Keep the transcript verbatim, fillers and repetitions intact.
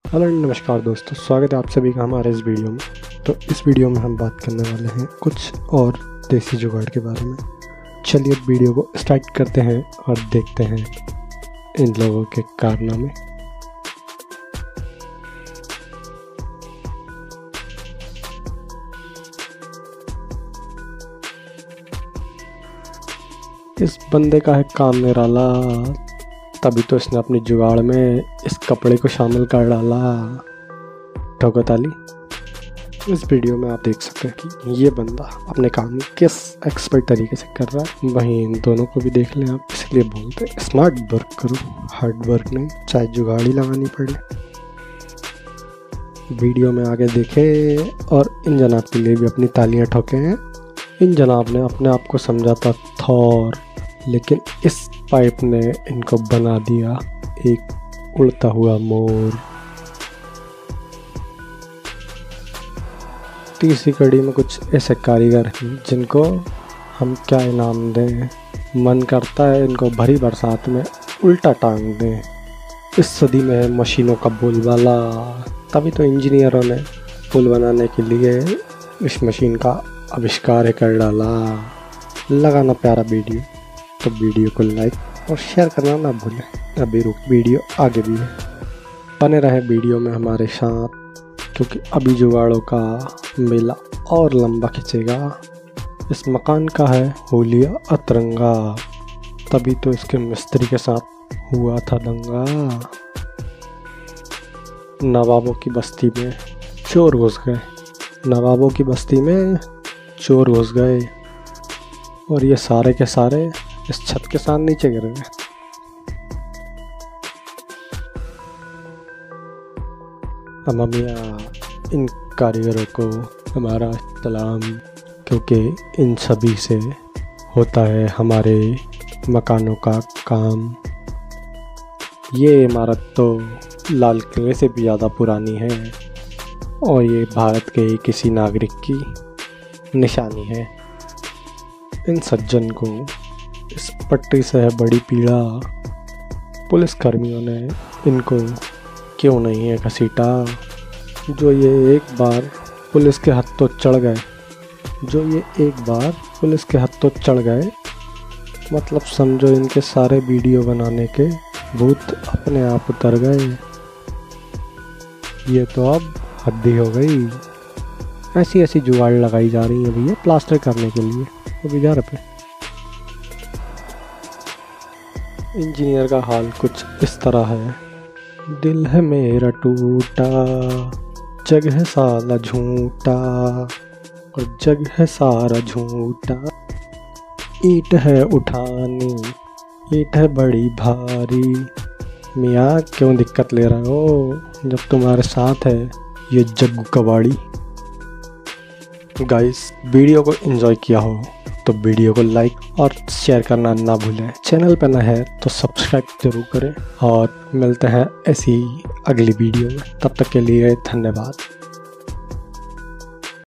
Hello नमस्कार दोस्तों, स्वागत है आप सभी का हमारे इस वीडियो में। तो इस वीडियो में हम बात करने वाले हैं कुछ और देसी जुगाड़ के बारे में। चलिए वीडियो को स्टार्ट करते हैं और देखते हैं इन लोगों के कारनामे। इस बंदे का है काम निराला, तभी तो इसने अपनी जुगाड़ में इस कपड़े को शामिल कर डाला। ठोको ताली। इस वीडियो में आप देख सकते हैं कि ये बंदा अपने काम किस एक्सपर्ट तरीके से कर रहा है। वहीं इन दोनों को भी देख लें आप, इसलिए बोलते हैं स्मार्ट वर्क करो, हार्ड वर्क नहीं, चाहे जुगाड़ ही लगानी पड़े। वीडियो में आगे देखें और इन जनाब के लिए भी अपनी तालियां ठोकें। इन जनाब ने अपने आप को समझा था थॉर, लेकिन इस पाइप ने इनको बना दिया एक उड़ता हुआ मोर। तीसरी कड़ी में कुछ ऐसे कारीगर हैं जिनको हम क्या इनाम दें। मन करता है इनको भरी बरसात में उल्टा टांग दें। इस सदी में है मशीनों का बोलबाला, तभी तो इंजीनियरों ने पुल बनाने के लिए इस मशीन का आविष्कार कर डाला। लगाना प्यारा वीडियो तो वीडियो को लाइक और शेयर करना ना भूलें। अभी रुक, वीडियो आगे भी है, बने रहे वीडियो में हमारे साथ, क्योंकि अभी जुगाड़ों का मेला और लंबा खिंचेगा। इस मकान का है होलिया अतरंगा, तभी तो इसके मिस्त्री के साथ हुआ था दंगा। नवाबों की बस्ती में चोर घुस गए, नवाबों की बस्ती में चोर घुस गए और ये सारे के सारे इस छत के साथ नीचे गिर गए। अम्मिया इन कारीगरों को हमारा सलाम, क्योंकि इन सभी से होता है हमारे मकानों का काम। ये इमारत तो लाल किले से भी ज़्यादा पुरानी है और ये भारत के किसी नागरिक की निशानी है। इन सज्जन को इस पट्टी से है बड़ी पीड़ा, पुलिस कर्मियों ने इनको क्यों नहीं है घसीटा। जो ये एक बार पुलिस के हत्थों चढ़ गए जो ये एक बार पुलिस के हत्थों चढ़ गए मतलब समझो इनके सारे वीडियो बनाने के भूत अपने आप उतर गए। ये तो अब हद्दी हो गई। ऐसी ऐसी जुगाड़ लगाई जा रही है भैया प्लास्टर करने के लिए, वो भी घर पे। इंजीनियर का हाल कुछ इस तरह है। दिल है मेरा टूटा, जग है साला झूठा और जग है सारा झूठा। ईंट है उठानी, ईंट है बड़ी भारी। मियाँ क्यों दिक्कत ले रहे हो जब तुम्हारे साथ है ये जग्गू कबाड़ी। गाइस, वीडियो को एंजॉय किया हो तो वीडियो को लाइक और शेयर करना ना भूलें। चैनल पर नए हैं तो सब्सक्राइब जरूर करें और मिलते हैं ऐसी अगली वीडियो में। तब तक के लिए धन्यवाद।